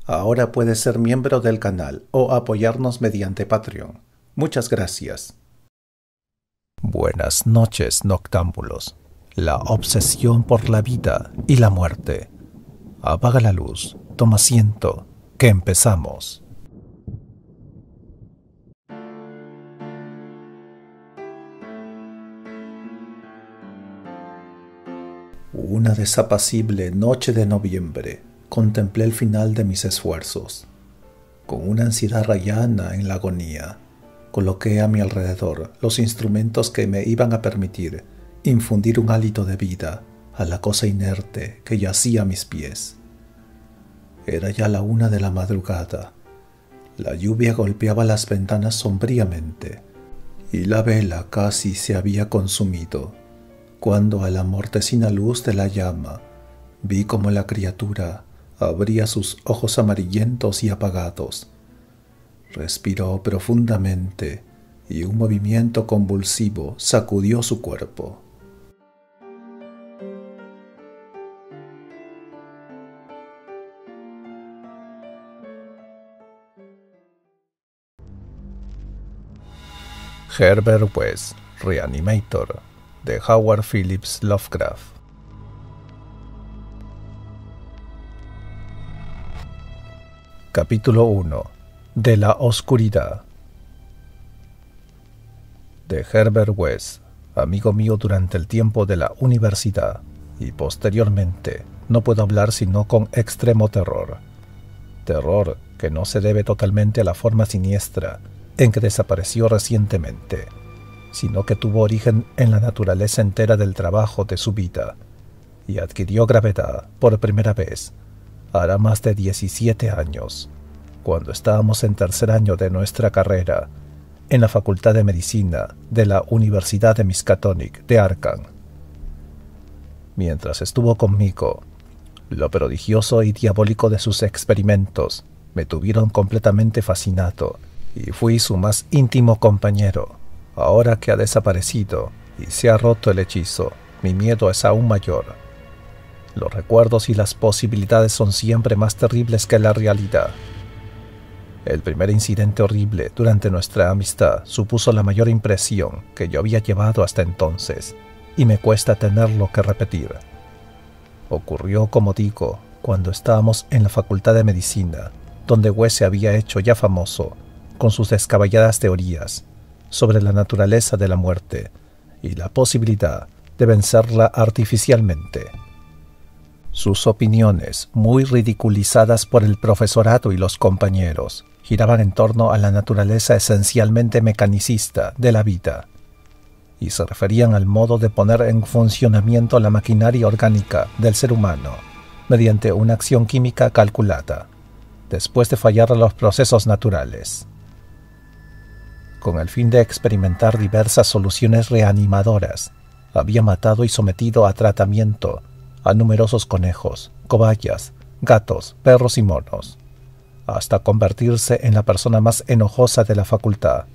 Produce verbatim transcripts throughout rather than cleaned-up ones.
Ahora puedes ser miembro del canal o apoyarnos mediante Patreon. Muchas gracias. Buenas noches, noctámbulos. La obsesión por la vida y la muerte. Apaga la luz, toma asiento, que empezamos. Una desapacible noche de noviembre, contemplé el final de mis esfuerzos. Con una ansiedad rayana en la agonía, coloqué a mi alrededor los instrumentos que me iban a permitir infundir un hálito de vida a la cosa inerte que yacía a mis pies. Era ya la una de la madrugada. La lluvia golpeaba las ventanas sombríamente y la vela casi se había consumido, cuando a la mortecina luz de la llama vi como la criatura abría sus ojos amarillentos y apagados. Respiró profundamente y un movimiento convulsivo sacudió su cuerpo. Herbert West, Reanimator, de Howard Phillips Lovecraft. Capítulo uno. De la oscuridad. De Herbert West, amigo mío durante el tiempo de la universidad, y posteriormente no puedo hablar sino con extremo terror. Terror que no se debe totalmente a la forma siniestra en que desapareció recientemente, sino que tuvo origen en la naturaleza entera del trabajo de su vida, y adquirió gravedad por primera vez hará más de diecisiete años, cuando estábamos en tercer año de nuestra carrera en la Facultad de Medicina de la Universidad de Miskatonic de Arkham. Mientras estuvo conmigo, lo prodigioso y diabólico de sus experimentos me tuvieron completamente fascinado y fui su más íntimo compañero. Ahora que ha desaparecido y se ha roto el hechizo, mi miedo es aún mayor. Los recuerdos y las posibilidades son siempre más terribles que la realidad. El primer incidente horrible durante nuestra amistad supuso la mayor impresión que yo había llevado hasta entonces, y me cuesta tenerlo que repetir. Ocurrió, como digo, cuando estábamos en la Facultad de Medicina, donde West se había hecho ya famoso con sus descabelladas teorías sobre la naturaleza de la muerte y la posibilidad de vencerla artificialmente. Sus opiniones, muy ridiculizadas por el profesorado y los compañeros, giraban en torno a la naturaleza esencialmente mecanicista de la vida, y se referían al modo de poner en funcionamiento la maquinaria orgánica del ser humano mediante una acción química calculada, después de fallar los procesos naturales. Con el fin de experimentar diversas soluciones reanimadoras, había matado y sometido a tratamiento a numerosos conejos, cobayas, gatos, perros y monos, hasta convertirse en la persona más enojosa de la facultad.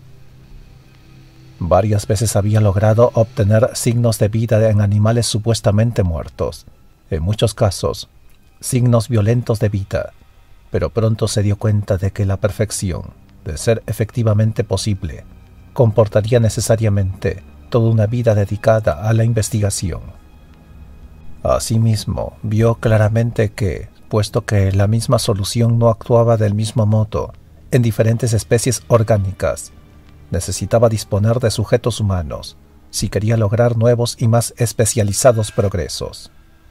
Varias veces había logrado obtener signos de vida en animales supuestamente muertos, en muchos casos, signos violentos de vida, pero pronto se dio cuenta de que la perfección, de ser efectivamente posible, comportaría necesariamente toda una vida dedicada a la investigación. Asimismo, vio claramente que, puesto que la misma solución no actuaba del mismo modo en diferentes especies orgánicas, necesitaba disponer de sujetos humanos si quería lograr nuevos y más especializados progresos.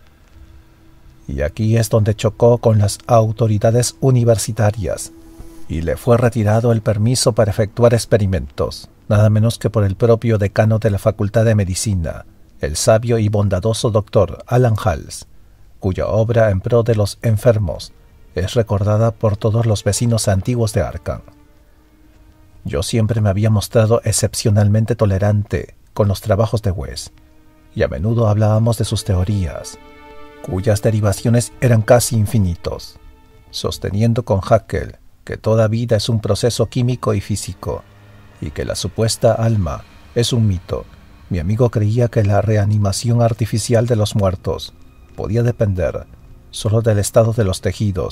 Y aquí es donde chocó con las autoridades universitarias y le fue retirado el permiso para efectuar experimentos, nada menos que por el propio decano de la Facultad de Medicina, el sabio y bondadoso doctor Alan Hales, cuya obra en pro de los enfermos es recordada por todos los vecinos antiguos de Arkham. Yo siempre me había mostrado excepcionalmente tolerante con los trabajos de West, y a menudo hablábamos de sus teorías, cuyas derivaciones eran casi infinitos, sosteniendo con Haeckel que toda vida es un proceso químico y físico, y que la supuesta alma es un mito. Mi amigo creía que la reanimación artificial de los muertos podía depender solo del estado de los tejidos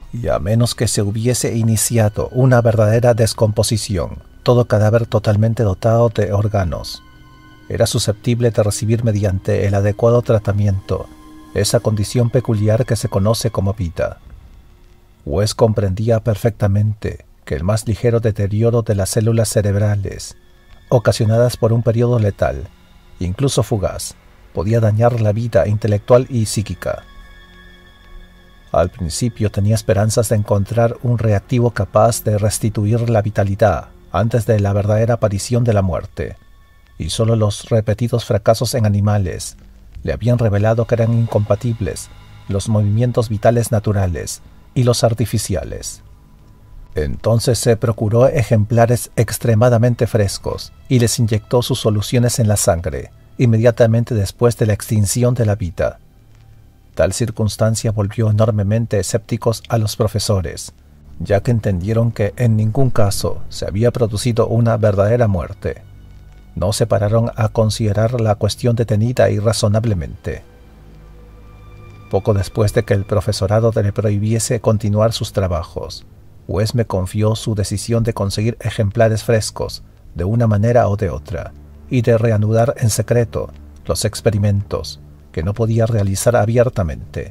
y a menos que se hubiese iniciado una verdadera descomposición, todo cadáver totalmente dotado de órganos era susceptible de recibir mediante el adecuado tratamiento esa condición peculiar que se conoce como vida. Wes comprendía perfectamente que el más ligero deterioro de las células cerebrales, ocasionadas por un periodo letal, incluso fugaz, podía dañar la vida intelectual y psíquica. Al principio tenía esperanzas de encontrar un reactivo capaz de restituir la vitalidad antes de la verdadera aparición de la muerte, y solo los repetidos fracasos en animales le habían revelado que eran incompatibles los movimientos vitales naturales y los artificiales. Entonces se procuró ejemplares extremadamente frescos y les inyectó sus soluciones en la sangre inmediatamente después de la extinción de la vida. Tal circunstancia volvió enormemente escépticos a los profesores, ya que entendieron que en ningún caso se había producido una verdadera muerte. No se pararon a considerar la cuestión detenida y razonablemente. Poco después de que el profesorado le prohibiese continuar sus trabajos, Wes me confió su decisión de conseguir ejemplares frescos de una manera o de otra, y de reanudar en secreto los experimentos que no podía realizar abiertamente.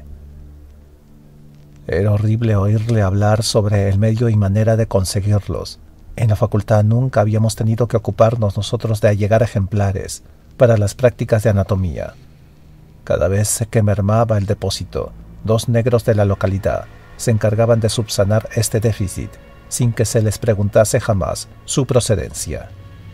Era horrible oírle hablar sobre el medio y manera de conseguirlos. En la facultad nunca habíamos tenido que ocuparnos nosotros de allegar ejemplares para las prácticas de anatomía. Cada vez que mermaba el depósito, dos negros de la localidad se encargaban de subsanar este déficit sin que se les preguntase jamás su procedencia.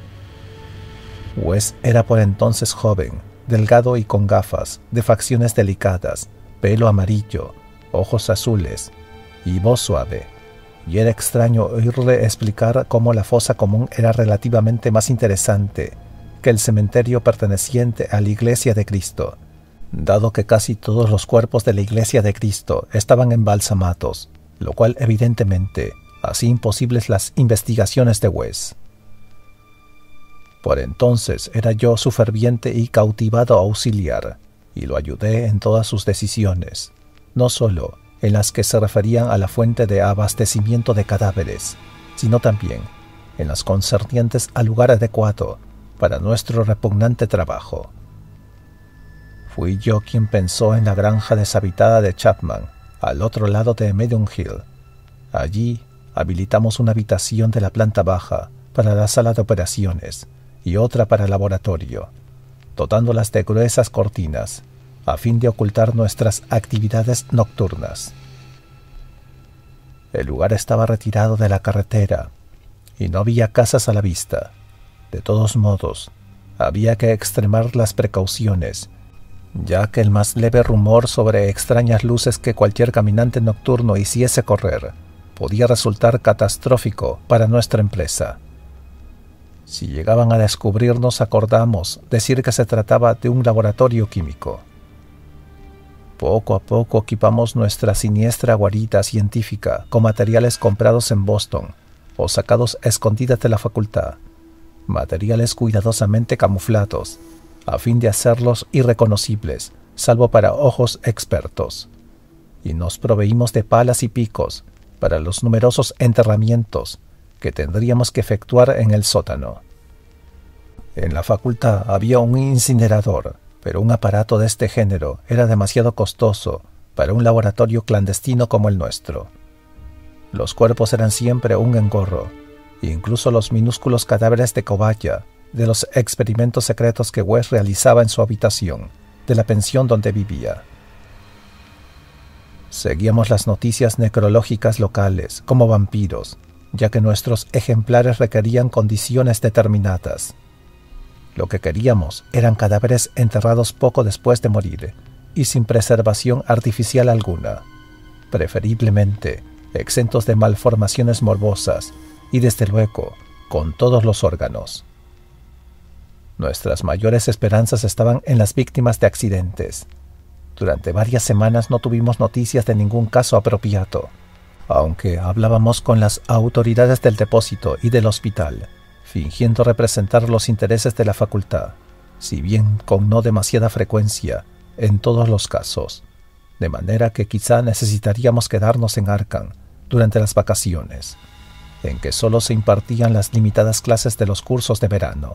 Wes era por entonces joven, delgado y con gafas, de facciones delicadas, pelo amarillo, ojos azules y voz suave, y era extraño oírle explicar cómo la fosa común era relativamente más interesante que el cementerio perteneciente a la Iglesia de Cristo, dado que casi todos los cuerpos de la Iglesia de Cristo estaban embalsamados, lo cual evidentemente hacía imposibles las investigaciones de Wes. Por entonces era yo su ferviente y cautivado auxiliar, y lo ayudé en todas sus decisiones, no solo en las que se referían a la fuente de abastecimiento de cadáveres, sino también en las concernientes al lugar adecuado para nuestro repugnante trabajo. Fui yo quien pensó en la granja deshabitada de Chapman, al otro lado de Medium Hill. Allí habilitamos una habitación de la planta baja para la sala de operaciones y otra para el laboratorio, dotándolas de gruesas cortinas, a fin de ocultar nuestras actividades nocturnas. El lugar estaba retirado de la carretera y no había casas a la vista. De todos modos, había que extremar las precauciones, ya que el más leve rumor sobre extrañas luces que cualquier caminante nocturno hiciese correr podía resultar catastrófico para nuestra empresa. Si llegaban a descubrirnos, acordamos decir que se trataba de un laboratorio químico. Poco a poco equipamos nuestra siniestra guarida científica con materiales comprados en Boston o sacados a escondidas de la facultad, materiales cuidadosamente camuflados, a fin de hacerlos irreconocibles, salvo para ojos expertos, y nos proveímos de palas y picos para los numerosos enterramientos que tendríamos que efectuar en el sótano. En la facultad había un incinerador, pero un aparato de este género era demasiado costoso para un laboratorio clandestino como el nuestro. Los cuerpos eran siempre un engorro, e incluso los minúsculos cadáveres de cobaya de los experimentos secretos que Wes realizaba en su habitación de la pensión donde vivía. Seguíamos las noticias necrológicas locales como vampiros, ya que nuestros ejemplares requerían condiciones determinadas. Lo que queríamos eran cadáveres enterrados poco después de morir y sin preservación artificial alguna, preferiblemente exentos de malformaciones morbosas y desde luego con todos los órganos. Nuestras mayores esperanzas estaban en las víctimas de accidentes. Durante varias semanas no tuvimos noticias de ningún caso apropiado, aunque hablábamos con las autoridades del depósito y del hospital, fingiendo representar los intereses de la facultad, si bien con no demasiada frecuencia en todos los casos. de manera que quizá necesitaríamos quedarnos en Arkham durante las vacaciones, en que solo se impartían las limitadas clases de los cursos de verano.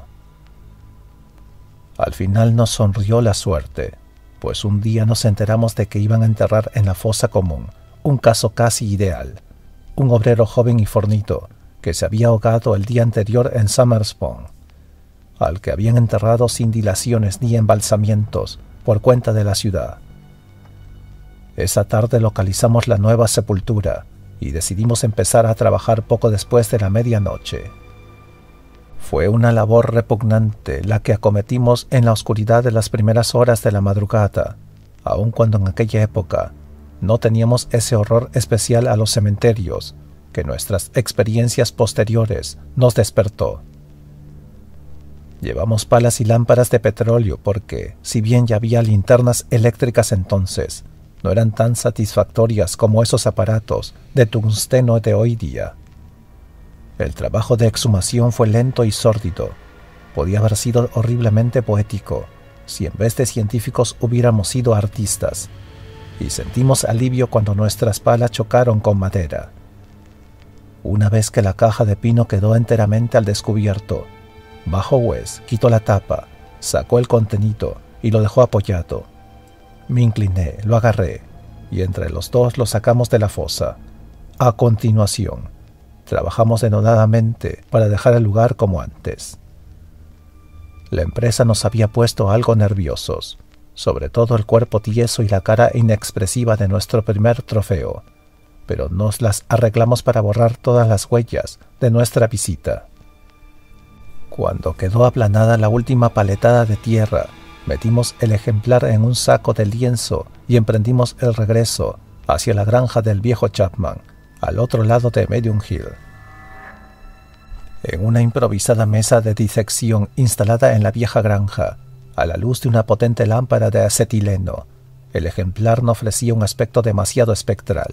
Al final nos sonrió la suerte, pues un día nos enteramos de que iban a enterrar en la fosa común un caso casi ideal, un obrero joven y fornido que se había ahogado el día anterior en Summerspawn, al que habían enterrado sin dilaciones ni embalsamientos por cuenta de la ciudad. Esa tarde localizamos la nueva sepultura y decidimos empezar a trabajar poco después de la medianoche. Fue una labor repugnante la que acometimos en la oscuridad de las primeras horas de la madrugada, aun cuando en aquella época no teníamos ese horror especial a los cementerios que nuestras experiencias posteriores nos despertó. Llevamos palas y lámparas de petróleo porque, si bien ya había linternas eléctricas entonces, no eran tan satisfactorias como esos aparatos de tungsteno de hoy día. El trabajo de exhumación fue lento y sórdido. Podía haber sido horriblemente poético si en vez de científicos hubiéramos sido artistas, y sentimos alivio cuando nuestras palas chocaron con madera. Una vez que la caja de pino quedó enteramente al descubierto, bajó Wes, quitó la tapa, sacó el contenido y lo dejó apoyado. Me incliné, lo agarré, y entre los dos lo sacamos de la fosa. A continuación, trabajamos denodadamente para dejar el lugar como antes. La empresa nos había puesto algo nerviosos, sobre todo el cuerpo tieso y la cara inexpresiva de nuestro primer trofeo, pero nos las arreglamos para borrar todas las huellas de nuestra visita. Cuando quedó aplanada la última paletada de tierra, metimos el ejemplar en un saco de lienzo y emprendimos el regreso hacia la granja del viejo Chapman, al otro lado de Medium Hill. En una improvisada mesa de disección instalada en la vieja granja, a la luz de una potente lámpara de acetileno, el ejemplar no ofrecía un aspecto demasiado espectral.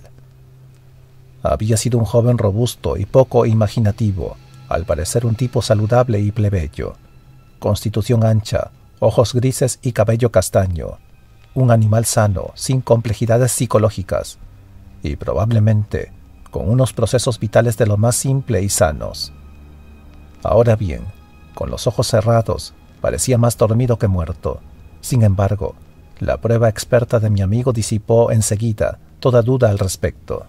Había sido un joven robusto y poco imaginativo, al parecer un tipo saludable y plebeyo, constitución ancha, ojos grises y cabello castaño, un animal sano, sin complejidades psicológicas, y probablemente con unos procesos vitales de lo más simple y sanos. Ahora bien, con los ojos cerrados, parecía más dormido que muerto. Sin embargo, la prueba experta de mi amigo disipó enseguida toda duda al respecto.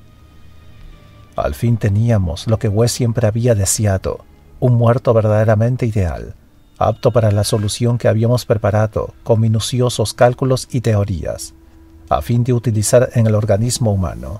Al fin teníamos lo que Wes siempre había deseado, un muerto verdaderamente ideal, apto para la solución que habíamos preparado con minuciosos cálculos y teorías, a fin de utilizar en el organismo humano.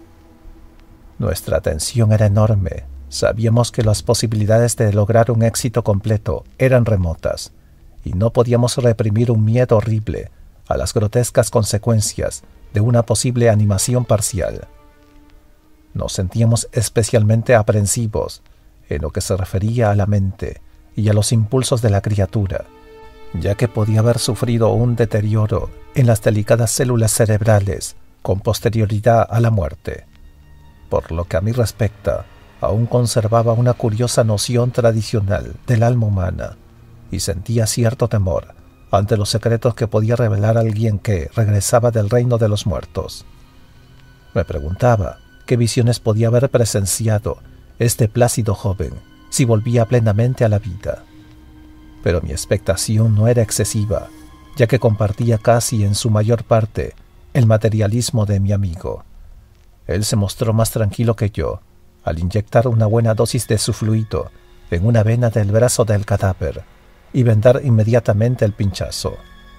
Nuestra atención era enorme. Sabíamos que las posibilidades de lograr un éxito completo eran remotas, y no podíamos reprimir un miedo horrible a las grotescas consecuencias de una posible animación parcial. Nos sentíamos especialmente aprensivos en lo que se refería a la mente y a los impulsos de la criatura, ya que podía haber sufrido un deterioro en las delicadas células cerebrales con posterioridad a la muerte. Por lo que a mí respecta, aún conservaba una curiosa noción tradicional del alma humana y sentía cierto temor ante los secretos que podía revelar alguien que regresaba del reino de los muertos. Me preguntaba qué visiones podía haber presenciado este plácido joven si volvía plenamente a la vida. Pero mi expectación no era excesiva, ya que compartía casi en su mayor parte el materialismo de mi amigo. Él se mostró más tranquilo que yo al inyectar una buena dosis de su fluido en una vena del brazo del cadáver y vendar inmediatamente el pinchazo.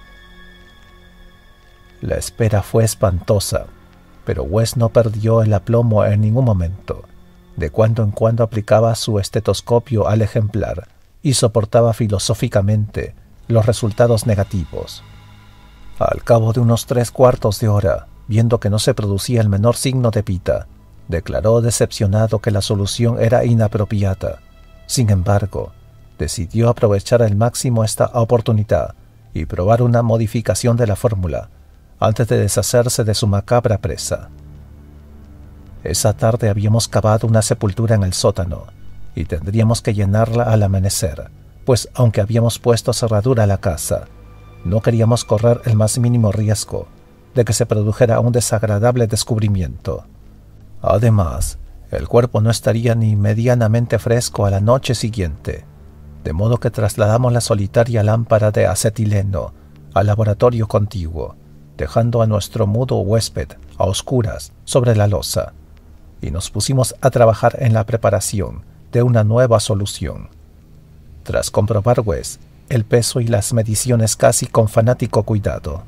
La espera fue espantosa, pero Wes no perdió el aplomo en ningún momento. De cuando en cuando aplicaba su estetoscopio al ejemplar y soportaba filosóficamente los resultados negativos. Al cabo de unos tres cuartos de hora, viendo que no se producía el menor signo de vida, declaró decepcionado que la solución era inapropiada. Sin embargo, decidió aprovechar al máximo esta oportunidad y probar una modificación de la fórmula antes de deshacerse de su macabra presa. Esa tarde habíamos cavado una sepultura en el sótano y tendríamos que llenarla al amanecer, pues aunque habíamos puesto cerradura a la casa, no queríamos correr el más mínimo riesgo, de que se produjera un desagradable descubrimiento. Además, el cuerpo no estaría ni medianamente fresco a la noche siguiente, de modo que trasladamos la solitaria lámpara de acetileno al laboratorio contiguo, dejando a nuestro mudo huésped a oscuras sobre la losa, y nos pusimos a trabajar en la preparación de una nueva solución. Tras comprobar, Wes, el peso y las mediciones casi con fanático cuidado.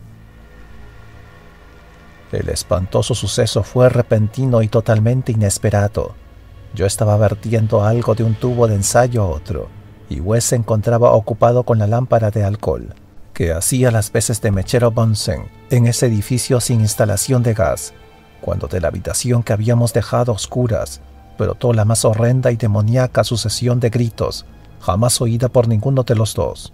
El espantoso suceso fue repentino y totalmente inesperado. Yo estaba vertiendo algo de un tubo de ensayo a otro, y Wes se encontraba ocupado con la lámpara de alcohol, que hacía las veces de mechero Bunsen en ese edificio sin instalación de gas, cuando de la habitación que habíamos dejado a oscuras brotó la más horrenda y demoníaca sucesión de gritos jamás oída por ninguno de los dos.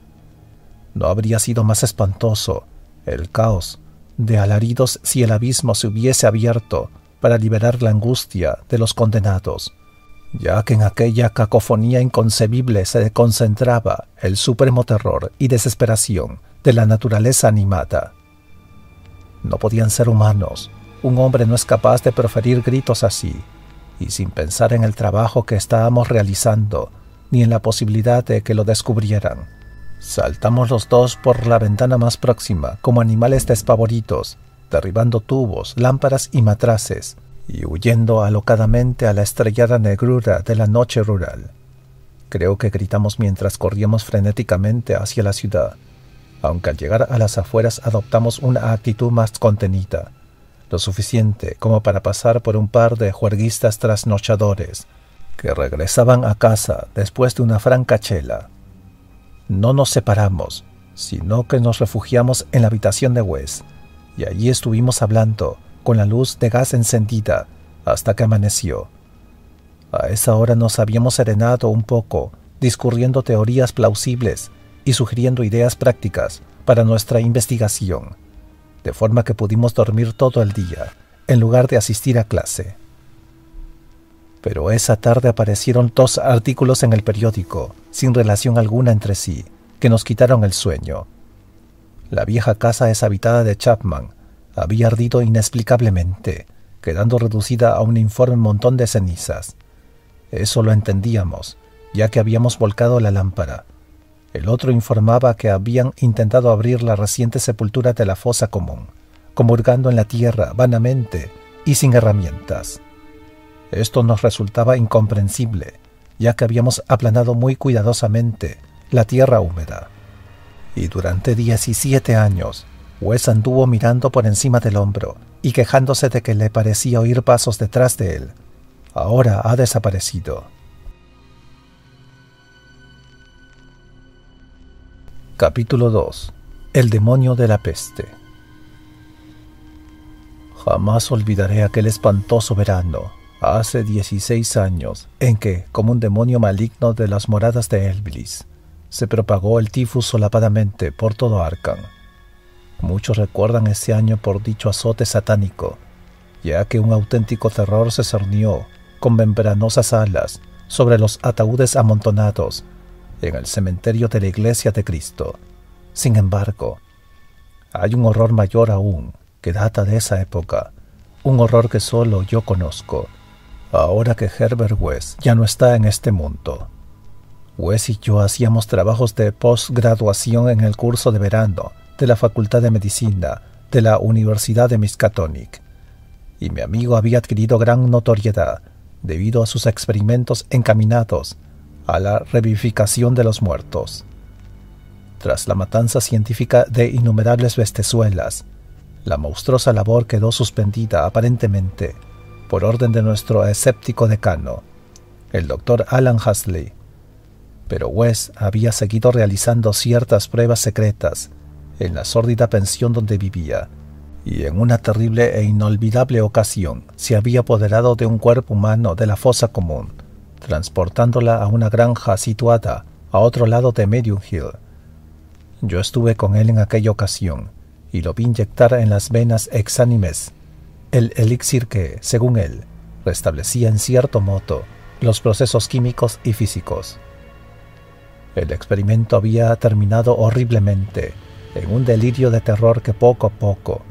No habría sido más espantoso el caos de alaridos si el abismo se hubiese abierto para liberar la angustia de los condenados, ya que en aquella cacofonía inconcebible se concentraba el supremo terror y desesperación de la naturaleza animada. No podían ser humanos. Un hombre no es capaz de proferir gritos así, y sin pensar en el trabajo que estábamos realizando, ni en la posibilidad de que lo descubrieran. Saltamos los dos por la ventana más próxima, como animales despavoridos, derribando tubos, lámparas y matraces, y huyendo alocadamente a la estrellada negrura de la noche rural. Creo que gritamos mientras corríamos frenéticamente hacia la ciudad, aunque al llegar a las afueras adoptamos una actitud más contenida, lo suficiente como para pasar por un par de juerguistas trasnochadores que regresaban a casa después de una franca chela. No nos separamos, sino que nos refugiamos en la habitación de Wes, y allí estuvimos hablando con la luz de gas encendida hasta que amaneció. A esa hora nos habíamos serenado un poco, discurriendo teorías plausibles y sugiriendo ideas prácticas para nuestra investigación, de forma que pudimos dormir todo el día, en lugar de asistir a clase. Pero esa tarde aparecieron dos artículos en el periódico, sin relación alguna entre sí, que nos quitaron el sueño. La vieja casa deshabitada de Chapman había ardido inexplicablemente, quedando reducida a un informe montón de cenizas. Eso lo entendíamos, ya que habíamos volcado la lámpara. El otro informaba que habían intentado abrir la reciente sepultura de la fosa común, comulgando en la tierra vanamente y sin herramientas. Esto nos resultaba incomprensible, ya que habíamos aplanado muy cuidadosamente la tierra húmeda. Y durante diecisiete años, Wes anduvo mirando por encima del hombro y quejándose de que le parecía oír pasos detrás de él. Ahora ha desaparecido. Capítulo dos. El demonio de la peste. Jamás olvidaré aquel espantoso verano, hace dieciséis años, en que, como un demonio maligno de las moradas de Elblis, se propagó el tifus solapadamente por todo Arkham. Muchos recuerdan ese año por dicho azote satánico, ya que un auténtico terror se cernió con membranosas alas sobre los ataúdes amontonados en el cementerio de la Iglesia de Cristo. Sin embargo, hay un horror mayor aún que data de esa época, un horror que solo yo conozco, ahora que Herbert West ya no está en este mundo. Wes y yo hacíamos trabajos de postgraduación en el curso de verano de la Facultad de Medicina de la Universidad de Miskatonic, y mi amigo había adquirido gran notoriedad debido a sus experimentos encaminados a la revivificación de los muertos. Tras la matanza científica de innumerables bestezuelas, la monstruosa labor quedó suspendida aparentemente por orden de nuestro escéptico decano, el doctor Alan Hasley. Pero Wes había seguido realizando ciertas pruebas secretas en la sórdida pensión donde vivía, y en una terrible e inolvidable ocasión se había apoderado de un cuerpo humano de la fosa común, transportándola a una granja situada a otro lado de Medium Hill. Yo estuve con él en aquella ocasión, y lo vi inyectar en las venas exánimes el elixir que, según él, restablecía en cierto modo los procesos químicos y físicos. El experimento había terminado horriblemente en un delirio de terror que poco a poco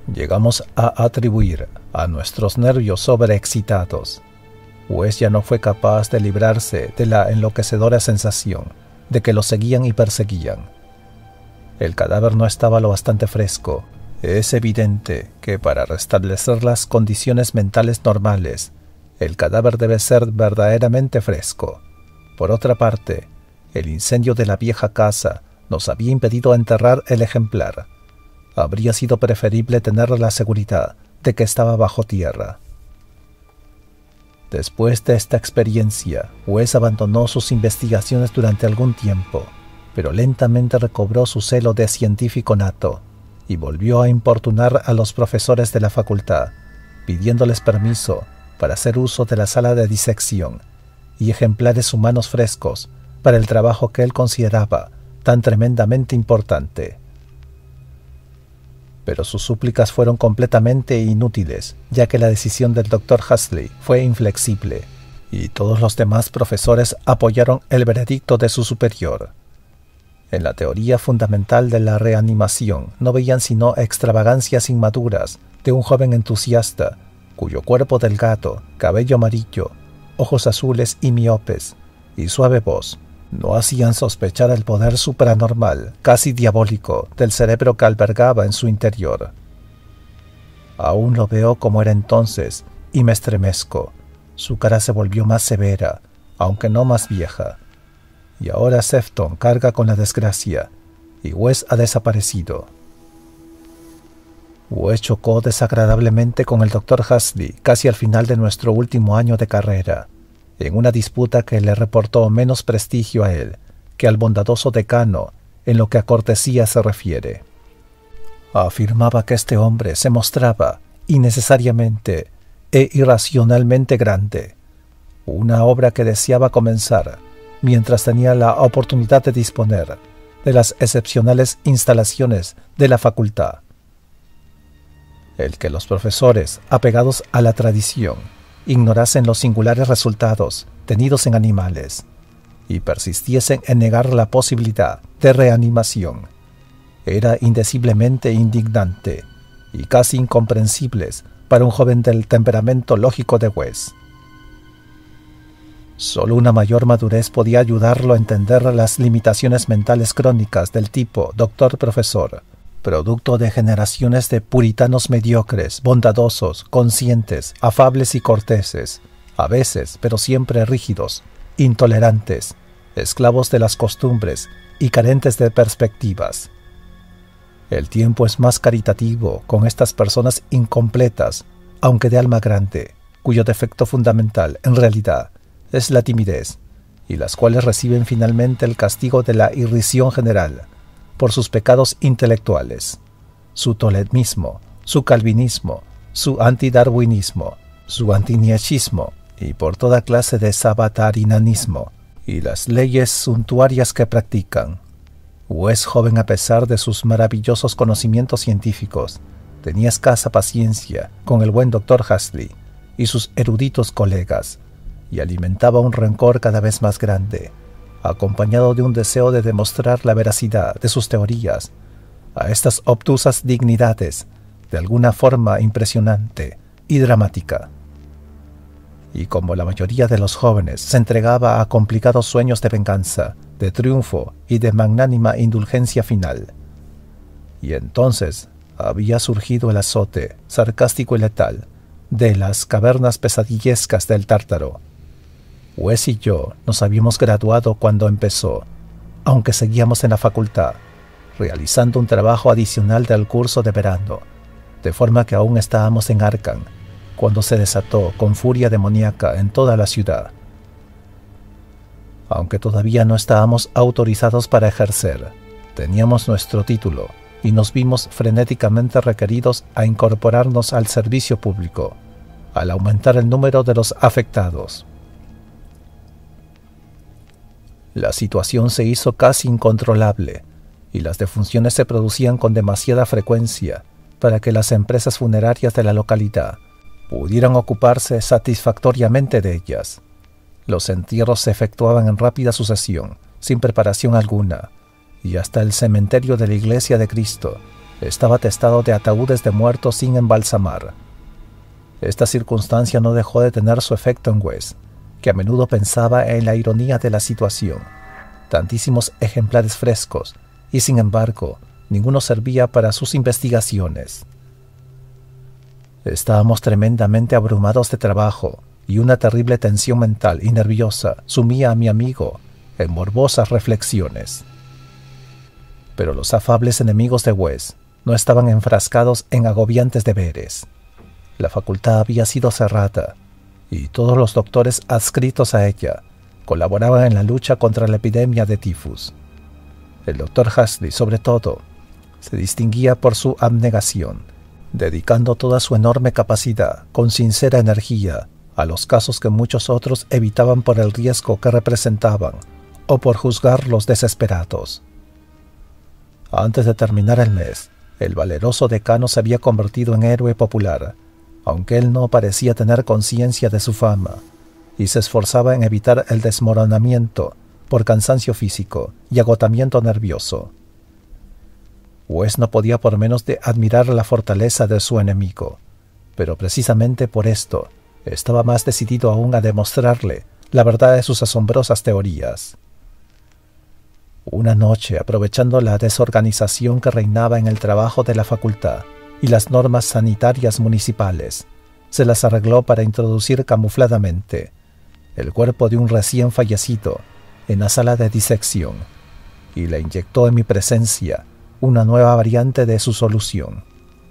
Llegamos a atribuir a nuestros nervios sobreexcitados, pues ya no fue capaz de librarse de la enloquecedora sensación de que lo seguían y perseguían. El cadáver no estaba lo bastante fresco. Es evidente que para restablecer las condiciones mentales normales, el cadáver debe ser verdaderamente fresco. Por otra parte, el incendio de la vieja casa nos había impedido enterrar el ejemplar. Habría sido preferible tener la seguridad de que estaba bajo tierra. Después de esta experiencia, Wes abandonó sus investigaciones durante algún tiempo, pero lentamente recobró su celo de científico nato y volvió a importunar a los profesores de la facultad, pidiéndoles permiso para hacer uso de la sala de disección y ejemplares humanos frescos para el trabajo que él consideraba tan tremendamente importante. Pero sus súplicas fueron completamente inútiles, ya que la decisión del doctor Huxley fue inflexible, y todos los demás profesores apoyaron el veredicto de su superior. En la teoría fundamental de la reanimación no veían sino extravagancias inmaduras de un joven entusiasta, cuyo cuerpo delgado, cabello amarillo, ojos azules y miopes, y suave voz, no hacían sospechar el poder supranormal, casi diabólico, del cerebro que albergaba en su interior. Aún lo veo como era entonces, y me estremezco. Su cara se volvió más severa, aunque no más vieja. Y ahora Sefton carga con la desgracia, y Wes ha desaparecido. Wes chocó desagradablemente con el doctor Huxley casi al final de nuestro último año de carrera, en una disputa que le reportó menos prestigio a él que al bondadoso decano en lo que a cortesía se refiere. Afirmaba que este hombre se mostraba innecesariamente e irracionalmente grande, una obra que deseaba comenzar mientras tenía la oportunidad de disponer de las excepcionales instalaciones de la facultad. El que los profesores, apegados a la tradición, ignorasen los singulares resultados tenidos en animales y persistiesen en negar la posibilidad de reanimación, era indeciblemente indignante y casi incomprensible para un joven del temperamento lógico de Wes. Solo una mayor madurez podía ayudarlo a entender las limitaciones mentales crónicas del tipo doctor-profesor, producto de generaciones de puritanos mediocres, bondadosos, conscientes, afables y corteses, a veces, pero siempre rígidos, intolerantes, esclavos de las costumbres y carentes de perspectivas. El tiempo es más caritativo con estas personas incompletas, aunque de alma grande, cuyo defecto fundamental, en realidad, es la timidez, y las cuales reciben finalmente el castigo de la irrisión general, por sus pecados intelectuales, su tolemismo, su calvinismo, su antidarwinismo, su antinietzschismo y por toda clase de sabatarianismo y las leyes suntuarias que practican. Wes, joven a pesar de sus maravillosos conocimientos científicos, tenía escasa paciencia con el buen doctor Huxley y sus eruditos colegas y alimentaba un rencor cada vez más grande, acompañado de un deseo de demostrar la veracidad de sus teorías a estas obtusas dignidades de alguna forma impresionante y dramática. Y como la mayoría de los jóvenes se entregaba a complicados sueños de venganza, de triunfo y de magnánima indulgencia final. Y entonces había surgido el azote, sarcástico y letal, de las cavernas pesadillescas del Tártaro. Wes y yo nos habíamos graduado cuando empezó, aunque seguíamos en la facultad, realizando un trabajo adicional del curso de verano, de forma que aún estábamos en Arkham, cuando se desató con furia demoníaca en toda la ciudad. Aunque todavía no estábamos autorizados para ejercer, teníamos nuestro título y nos vimos frenéticamente requeridos a incorporarnos al servicio público, al aumentar el número de los afectados. La situación se hizo casi incontrolable y las defunciones se producían con demasiada frecuencia para que las empresas funerarias de la localidad pudieran ocuparse satisfactoriamente de ellas. Los entierros se efectuaban en rápida sucesión, sin preparación alguna, y hasta el cementerio de la Iglesia de Cristo estaba atestado de ataúdes de muertos sin embalsamar. Esta circunstancia no dejó de tener su efecto en Wes, que a menudo pensaba en la ironía de la situación. Tantísimos ejemplares frescos, y sin embargo, ninguno servía para sus investigaciones. Estábamos tremendamente abrumados de trabajo, y una terrible tensión mental y nerviosa sumía a mi amigo en morbosas reflexiones. Pero los afables enemigos de Wes no estaban enfrascados en agobiantes deberes. La facultad había sido cerrada, y todos los doctores adscritos a ella colaboraban en la lucha contra la epidemia de tifus. El doctor Huxley, sobre todo, se distinguía por su abnegación, dedicando toda su enorme capacidad, con sincera energía, a los casos que muchos otros evitaban por el riesgo que representaban o por juzgarlos desesperados. Antes de terminar el mes, el valeroso decano se había convertido en héroe popular, aunque él no parecía tener conciencia de su fama, y se esforzaba en evitar el desmoronamiento por cansancio físico y agotamiento nervioso. Wes no podía por menos de admirar la fortaleza de su enemigo, pero precisamente por esto estaba más decidido aún a demostrarle la verdad de sus asombrosas teorías. Una noche, aprovechando la desorganización que reinaba en el trabajo de la facultad y las normas sanitarias municipales, se las arregló para introducir camufladamente el cuerpo de un recién fallecido en la sala de disección y le inyectó en mi presencia una nueva variante de su solución.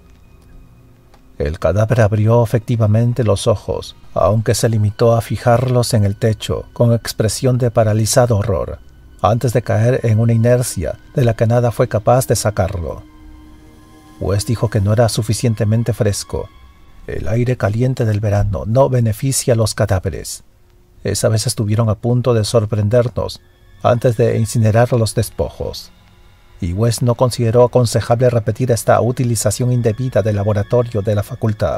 El cadáver abrió efectivamente los ojos, aunque se limitó a fijarlos en el techo con expresión de paralizado horror, antes de caer en una inercia de la que nada fue capaz de sacarlo. Wes dijo que no era suficientemente fresco. El aire caliente del verano no beneficia a los cadáveres. Esa vez estuvieron a punto de sorprendernos antes de incinerar los despojos, y Wes no consideró aconsejable repetir esta utilización indebida del laboratorio de la facultad.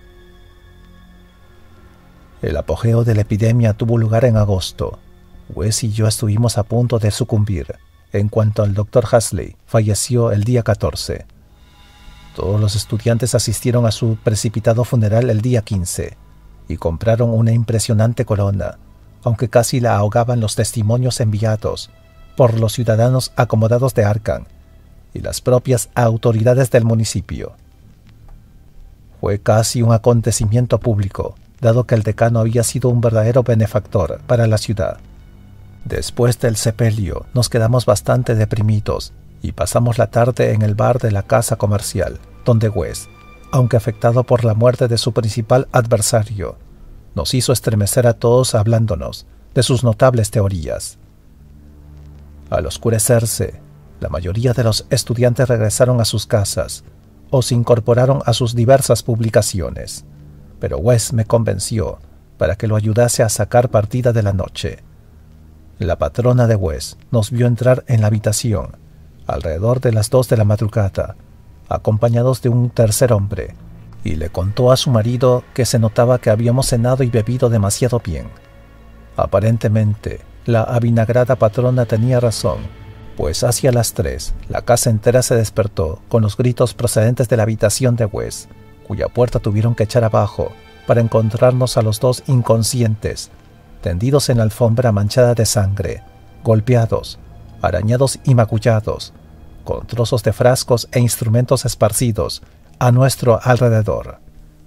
El apogeo de la epidemia tuvo lugar en agosto. Wes y yo estuvimos a punto de sucumbir, en cuanto el doctor Huxley falleció el día catorce. Todos los estudiantes asistieron a su precipitado funeral el día quince, y compraron una impresionante corona, aunque casi la ahogaban los testimonios enviados por los ciudadanos acomodados de Arkham y las propias autoridades del municipio. Fue casi un acontecimiento público, dado que el decano había sido un verdadero benefactor para la ciudad. Después del sepelio nos quedamos bastante deprimidos y pasamos la tarde en el bar de la casa comercial, donde Wes, aunque afectado por la muerte de su principal adversario, nos hizo estremecer a todos hablándonos de sus notables teorías. Al oscurecerse, la mayoría de los estudiantes regresaron a sus casas o se incorporaron a sus diversas publicaciones, pero Wes me convenció para que lo ayudase a sacar partida de la noche. La patrona de Wes nos vio entrar en la habitación alrededor de las dos de la madrugada, acompañados de un tercer hombre, y le contó a su marido que se notaba que habíamos cenado y bebido demasiado bien. Aparentemente, la avinagrada patrona tenía razón, pues hacia las tres la casa entera se despertó con los gritos procedentes de la habitación de Wes, cuya puerta tuvieron que echar abajo para encontrarnos a los dos inconscientes, tendidos en la alfombra manchada de sangre, golpeados, arañados y magullados, con trozos de frascos e instrumentos esparcidos a nuestro alrededor.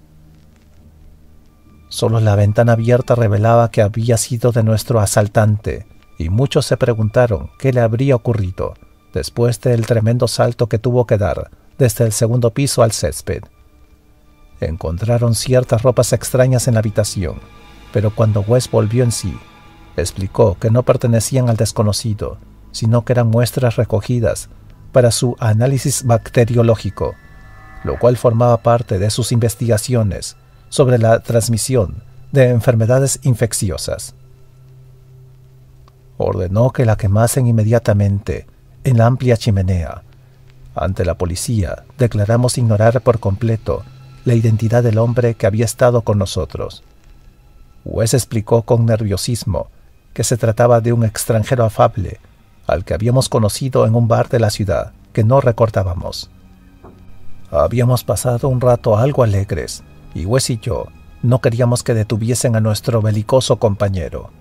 Solo la ventana abierta revelaba que había sido de nuestro asaltante, y muchos se preguntaron qué le habría ocurrido después del tremendo salto que tuvo que dar desde el segundo piso al césped. Encontraron ciertas ropas extrañas en la habitación, pero cuando Wes volvió en sí, explicó que no pertenecían al desconocido, sino que eran muestras recogidas para su análisis bacteriológico, lo cual formaba parte de sus investigaciones sobre la transmisión de enfermedades infecciosas. Ordenó que la quemasen inmediatamente en la amplia chimenea. Ante la policía, declaramos ignorar por completo la identidad del hombre que había estado con nosotros. Wes explicó con nerviosismo que se trataba de un extranjero afable al que habíamos conocido en un bar de la ciudad que no recordábamos. Habíamos pasado un rato algo alegres, y Wes y yo no queríamos que detuviesen a nuestro belicoso compañero.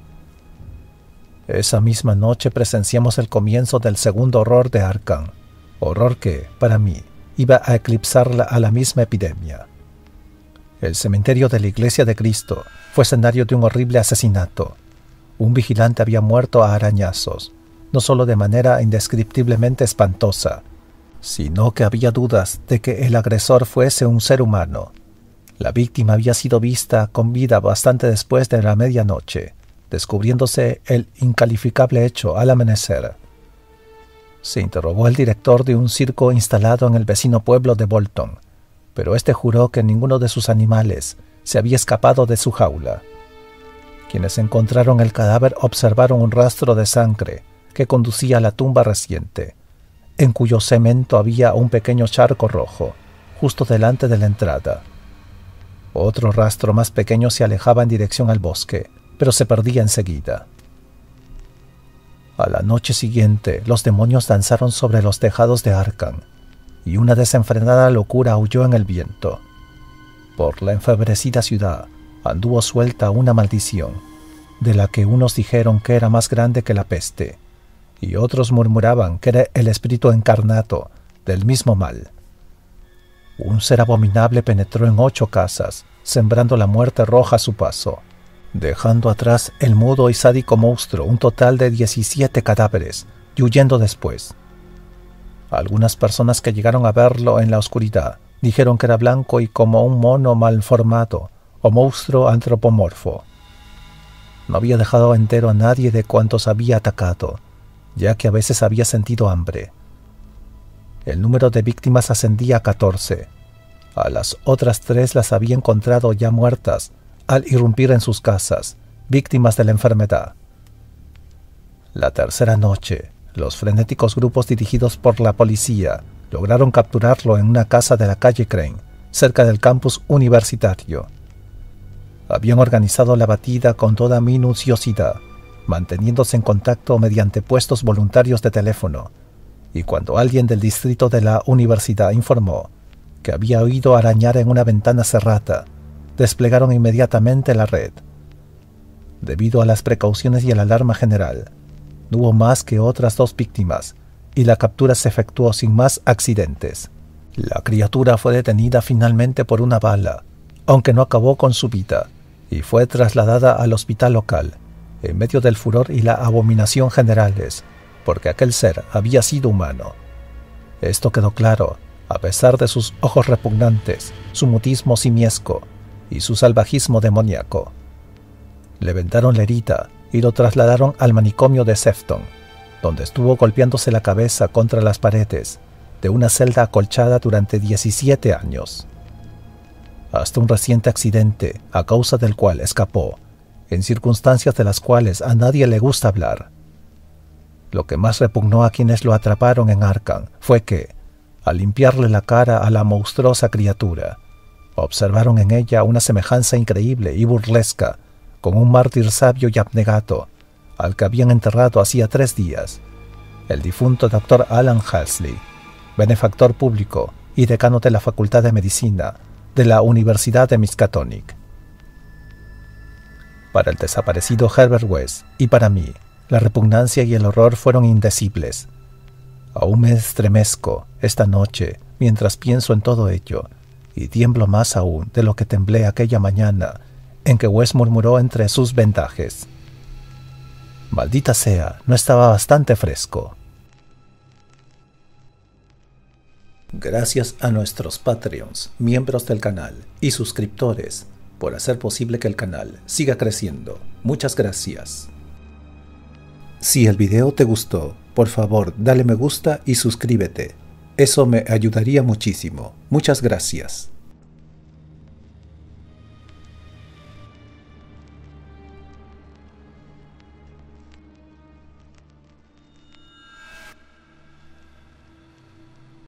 Esa misma noche presenciamos el comienzo del segundo horror de Arkham, horror que, para mí, iba a eclipsar a la misma epidemia. El cementerio de la Iglesia de Cristo fue escenario de un horrible asesinato. Un vigilante había muerto a arañazos, no solo de manera indescriptiblemente espantosa, sino que había dudas de que el agresor fuese un ser humano. La víctima había sido vista con vida bastante después de la medianoche, descubriéndose el incalificable hecho al amanecer. Se interrogó al director de un circo instalado en el vecino pueblo de Bolton, pero éste juró que ninguno de sus animales se había escapado de su jaula. Quienes encontraron el cadáver observaron un rastro de sangre que conducía a la tumba reciente, en cuyo cemento había un pequeño charco rojo, justo delante de la entrada. Otro rastro más pequeño se alejaba en dirección al bosque, pero se perdía enseguida. A la noche siguiente, los demonios danzaron sobre los tejados de Arkham, y una desenfrenada locura aulló en el viento. Por la enfebrecida ciudad anduvo suelta una maldición, de la que unos dijeron que era más grande que la peste, y otros murmuraban que era el espíritu encarnado del mismo mal. Un ser abominable penetró en ocho casas, sembrando la muerte roja a su paso, dejando atrás el mudo y sádico monstruo un total de diecisiete cadáveres, y huyendo después. Algunas personas que llegaron a verlo en la oscuridad dijeron que era blanco y como un mono malformado o monstruo antropomorfo. No había dejado entero a nadie de cuantos había atacado, ya que a veces había sentido hambre. El número de víctimas ascendía a catorce. A las otras tres las había encontrado ya muertas al irrumpir en sus casas, víctimas de la enfermedad. La tercera noche, los frenéticos grupos dirigidos por la policía lograron capturarlo en una casa de la calle Crane, cerca del campus universitario. Habían organizado la batida con toda minuciosidad, manteniéndose en contacto mediante puestos voluntarios de teléfono, y cuando alguien del distrito de la universidad informó que había oído arañar en una ventana cerrada, desplegaron inmediatamente la red. Debido a las precauciones y a la alarma general, no hubo más que otras dos víctimas, y la captura se efectuó sin más accidentes. La criatura fue detenida finalmente por una bala, aunque no acabó con su vida, y fue trasladada al hospital local, en medio del furor y la abominación generales, porque aquel ser había sido humano. Esto quedó claro, a pesar de sus ojos repugnantes, su mutismo simiesco y su salvajismo demoníaco. Le vendaron la herida y lo trasladaron al manicomio de Sefton, donde estuvo golpeándose la cabeza contra las paredes de una celda acolchada durante diecisiete años. Hasta un reciente accidente, a causa del cual escapó, en circunstancias de las cuales a nadie le gusta hablar. Lo que más repugnó a quienes lo atraparon en Arkham fue que, al limpiarle la cara a la monstruosa criatura, observaron en ella una semejanza increíble y burlesca con un mártir sabio y abnegado, al que habían enterrado hacía tres días, el difunto doctor Alan Halsley, benefactor público y decano de la Facultad de Medicina de la Universidad de Miskatonic. Para el desaparecido Herbert West y para mí, la repugnancia y el horror fueron indecibles. Aún me estremezco esta noche mientras pienso en todo ello, y tiemblo más aún de lo que temblé aquella mañana en que West murmuró entre sus vendajes: «Maldita sea, no estaba bastante fresco». Gracias a nuestros Patreons, miembros del canal y suscriptores por hacer posible que el canal siga creciendo. Muchas gracias. Si el video te gustó, por favor dale me gusta y suscríbete. Eso me ayudaría muchísimo. Muchas gracias.